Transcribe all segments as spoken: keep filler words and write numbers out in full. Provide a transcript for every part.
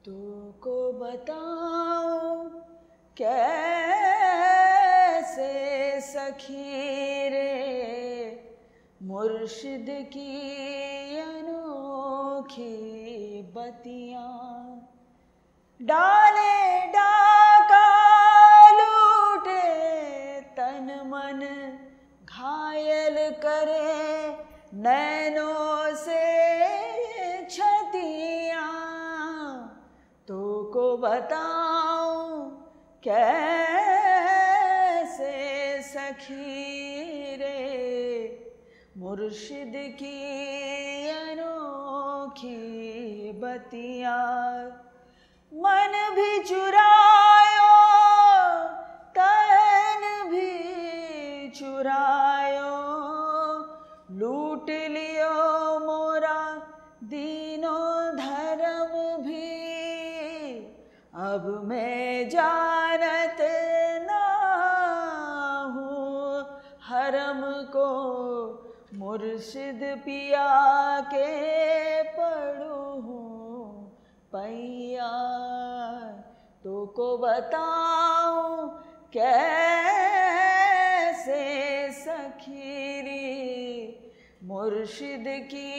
तुको बताऊं कैसे सखी रे मुर्शिद की अनोखी बतियां। डाले डाका लूटे तन मन घायल करे नैनों से छतियां। तुको बताऊं कैसे सखी रे मुर्शिद की अनोखी बतियां। मन भी चुरायो तन भी चुरायो लूट लियो मोरा दीनो धर्म भी। अब मैं जानत ना हूँ हरम को मुर्शिद पिया के पढ़ूं पैया। तुको बताऊं कैसे सखी रे मुर्शिद की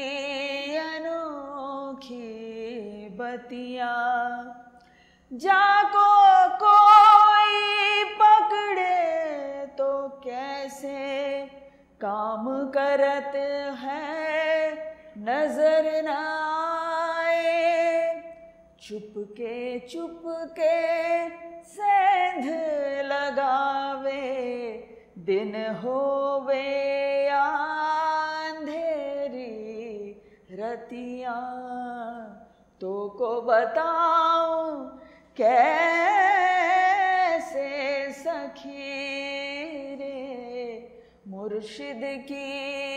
अनोखी बतियां। जाको कोई पकड़े तो कैसे काम करत है नजर न आए। चुपके चुपके सेंध लगावे दिन होवे अंधेरी रतियां। तुको बताऊं कैसे सखी रे मुर्शिद की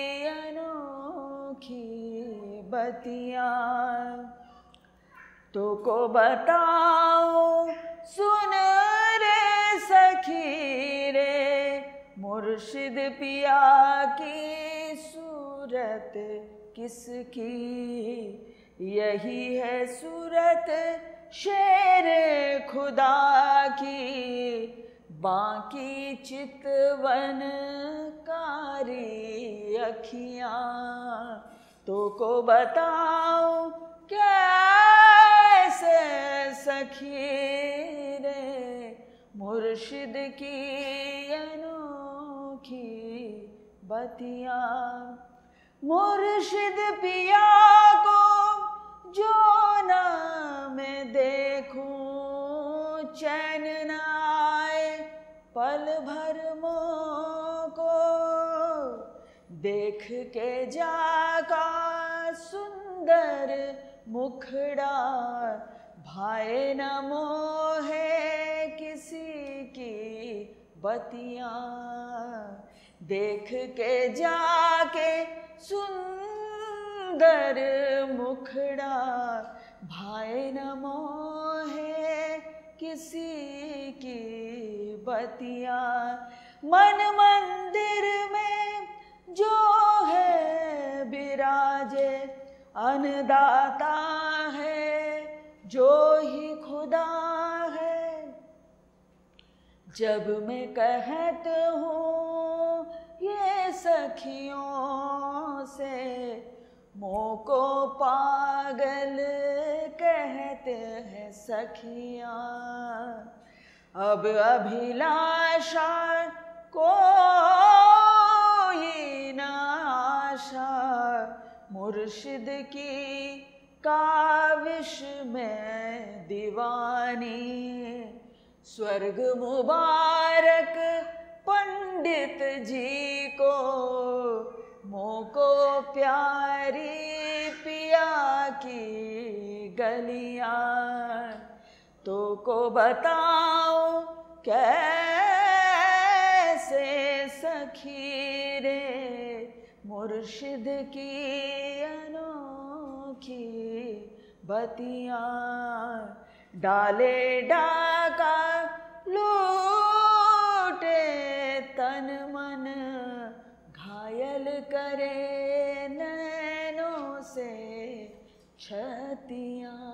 अनोखी बतियां। तुको बताऊं सुन रे सखी रे मुर्शिद पिया की सूरत किसकी। यही है सूरत शेर खुदा की बाकी चितवन कारी अखियां। तुको बताऊं कैसे सखी रे मुर्शिद की अनोखी बतियां। मुर्शिद पिया को जो ना मैं देखूं चैन न आए पल भर मोको। देख के जाका सुंदर मुखड़ा भाए न मोहे किसी की बतियां। देख के जाके सुंदर मुखड़ा भाए न मोहे किसी की बतियां। मन मंदिर में जो है विराजे अन्नदाता है जो ही खुदा है। जब मैं कहत हूँ ये सखियों से मोको पागल कहते हैं सखियाँ। अब अभिलाषा कोई ना आशा मुर्शिद की काविश में दीवानी। स्वर्ग मुबारक पंडित जी को मोको प्यारी पिया की गलियां। तुको बताऊं कैसे सखी रे मुर्शिद की अनोखी बतियां। डाले डाका लूटे तन मन घायल करे नैनों से छतियां।